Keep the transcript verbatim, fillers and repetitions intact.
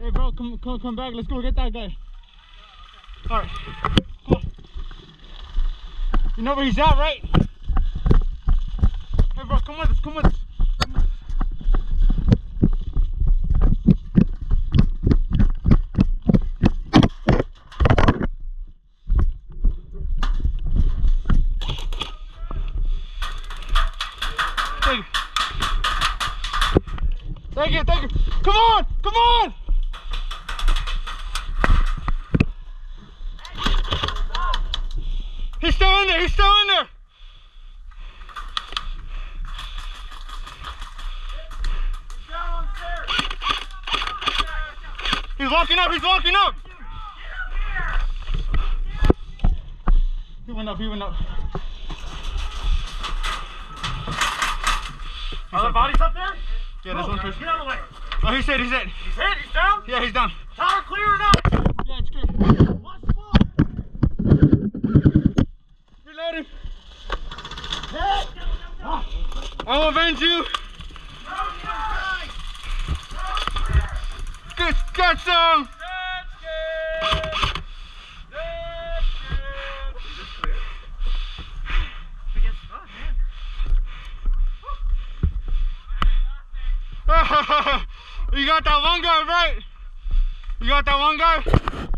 Hey bro, come, come, come back. Let's go get that guy. All right, come on. You know where he's at, right? Hey bro, come with us, come with us. Thank you. Thank you, thank you. Come on, come on. He's still in there, he's still in there. He's walking up, he's walking up. He went up, he went up. Are the bodies up there? Yeah, there's one person. Get out of the way. Oh, he's hit, he's hit. He's hit? He's down? Yeah, he's down. Tower clear or not? Yeah, it's clear. Watch the ball. Reloading. I'll avenge you. Get, get some. You got that one guy, right? You got that one guy?